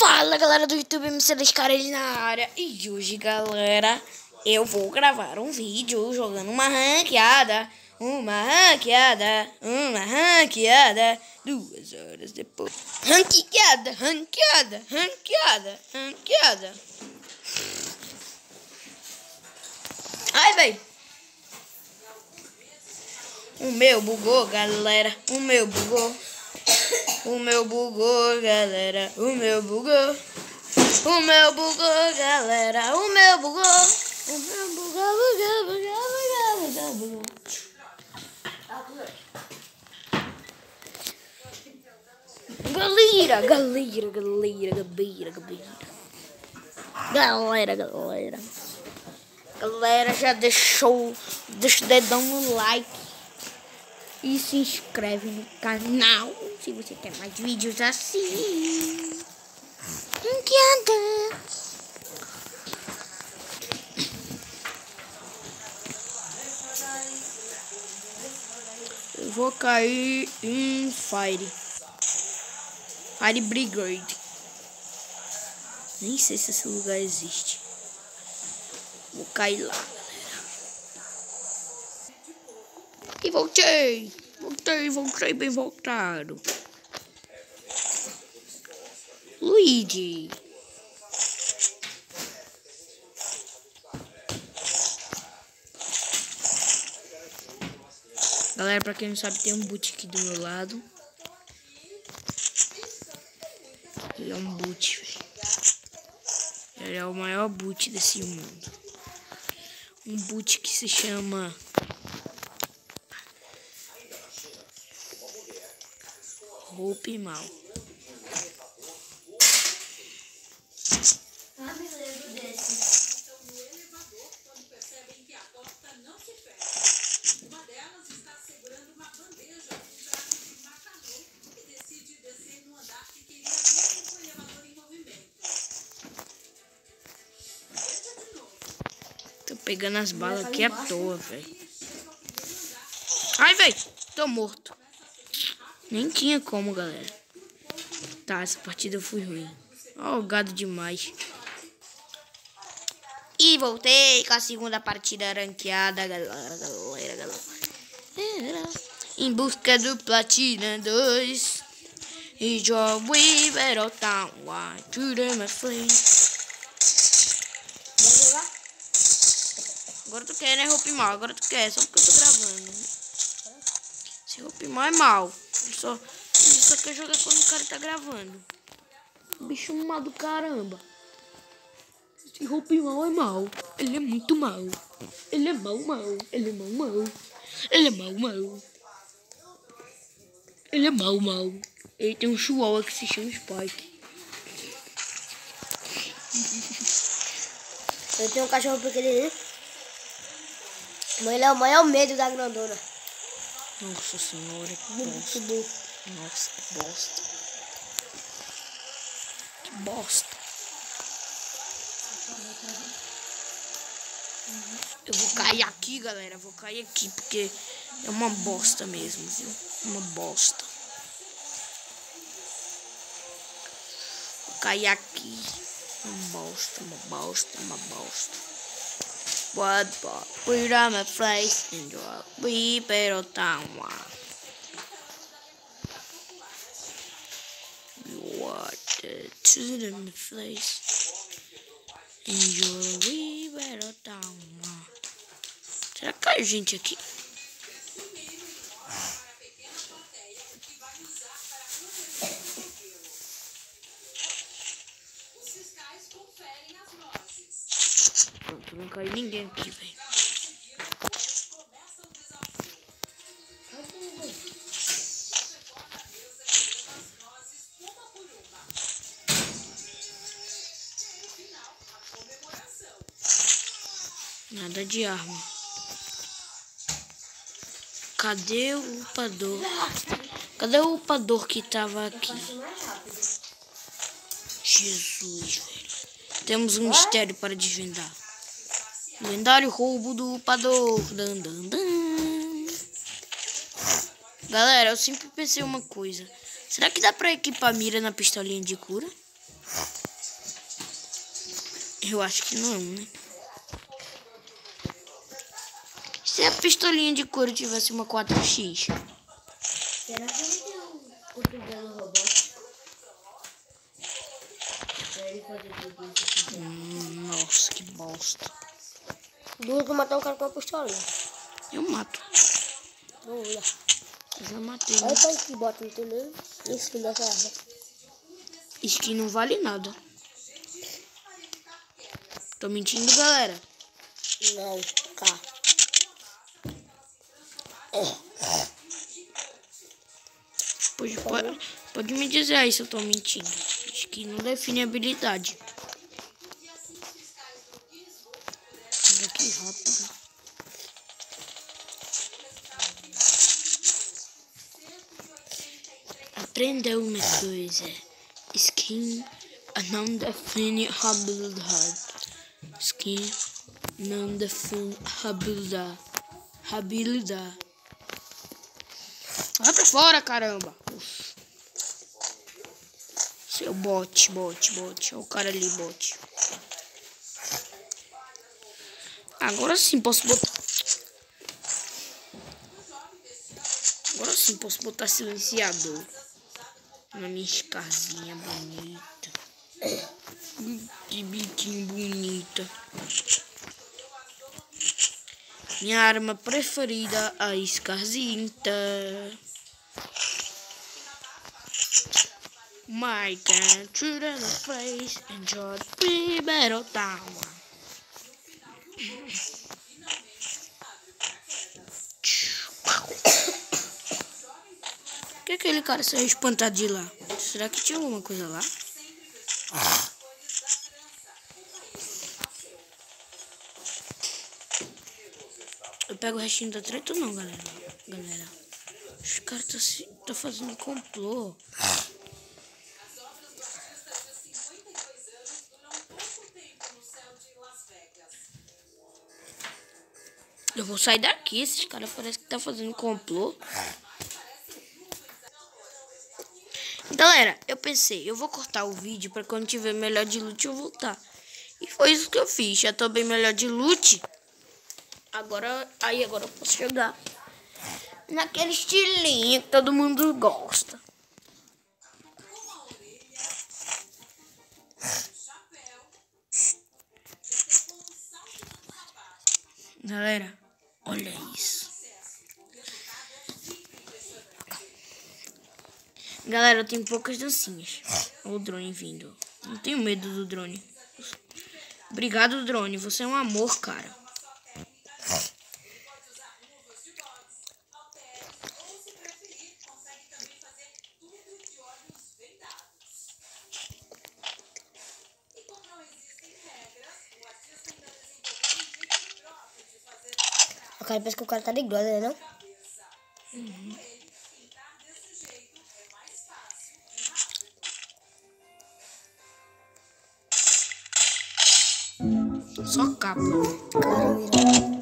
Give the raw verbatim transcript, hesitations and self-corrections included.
Fala galera do YouTube, M C Descarelli na área. E hoje galera, eu vou gravar um vídeo jogando uma ranqueada. Uma ranqueada, uma ranqueada. Duas horas depois. Ranqueada, ranqueada, ranqueada, ranqueada. Ai, véi. O meu bugou, galera. O meu bugou. O meu bugou, galera. O meu bugou. O meu bugou, galera. O meu bugou. O meu bugou, bugou, bugou, bugou, bugou, bugou. Galera, galera, galera, galera, galera. Galera, galera. Galera, já deixou, deixa o dedão no like. E se inscreve no canal se você quer mais vídeos assim. Ranqueada. Eu vou cair em Fire. Fire Brigade. Nem sei se esse lugar existe. Vou cair lá, galera. E voltei. Voltei, voltei bem voltado. Luigi. Galera, pra quem não sabe, tem um boot aqui do meu lado. Ele é um boot, velho. Ele é o maior boot desse mundo. Um boot que se chama Hope Mal. Tô pegando as balas aqui à toa, velho. Ai, velho, tô morto. Nem tinha como, galera. Tá, essa partida foi ruim. Ó, oh, gado demais. E voltei com a segunda partida ranqueada, galera, galera, galera. Em busca do Platina dois. E Job Weaver all town. Why to them a flame? Vamos jogar? Agora tu quer, né, Hope Mal? Agora tu quer, só porque eu tô gravando. Esse Hope Mal é mal. Ele só, ele só quer jogar quando o cara tá gravando. Bicho mal do caramba. Esse Hope Mal é mal. Ele é muito mal. Ele é mal, mal. Ele é mal, mal. Ele é mal, mal. Ele é mal, mal. Ele tem um chihuahua que se chama Spike. Eu tenho um cachorro pequenininho. Mas ele é o maior medo da grandona. Nossa senhora, que bosta. Nossa, que bosta. Que bosta. Eu vou cair aqui, galera. Eu vou cair aqui porque é uma bosta mesmo, viu? Uma bosta. Vou cair aqui. Uma bosta, uma bosta, uma bosta. What but put on my face and drop we better down one. What to the face and your we better down one. Será que cai gente aqui? Pronto, não caiu ninguém aqui, velho. Nada de arma. Cadê o upador? Cadê o upador que tava aqui? Jesus, velho. Temos um mistério para desvendar. Lendário roubo do upador. Dan, dan, dan. Galera, eu sempre pensei uma coisa. Será que dá pra equipar mira na pistolinha de cura? Eu acho que não, né? Se a pistolinha de couro tivesse uma quatro x? Será que ele tem um cotovelo robótico? Pra ele fazer tudo isso que quiser. Hum, nossa, que bosta. Duas pra matar um cara com uma pistolinha. Eu mato. Vamos lá. Eu já matei. Olha Né? só que bota, entendeu? Isso nessa arma. Skin não vale nada. Tô mentindo, galera. Não, cá. Pode, pode, pode me dizer aí se eu tô mentindo. Skin não define habilidade. Olha que rápido. Aprendeu uma coisa. Skin não define habilidade. Skin não define habilidade. Habilidade. Vai pra fora, caramba. Uf. Seu bot, bot, bot. Olha o cara ali, bot. Agora sim posso botar. Agora sim posso botar silenciador. Na minha casinha bonita. Que biquinho bonita. Minha arma preferida, a escarzinta. My country the face, enjoy the primeiro tower. Por que aquele cara saiu espantado de lá? Será que tinha alguma coisa lá? Eu pego o restinho da treta ou não, galera? Galera, os caras tá, se, tá fazendo complô. Eu vou sair daqui, esses caras parecem que tá fazendo complô. Galera, eu pensei, eu vou cortar o vídeo pra quando tiver melhor de loot eu voltar. E foi isso que eu fiz, já tô bem melhor de loot. Agora, aí agora eu posso chegar naquele estilinho que todo mundo gosta. Galera, olha isso. Galera, eu tenho poucas dancinhas. Olha o drone vindo. Não tenho medo do drone. Obrigado, drone. Você é um amor, cara. O cara pensa que o cara tá de glória, né, não? Uhum. Só capa. Caramba.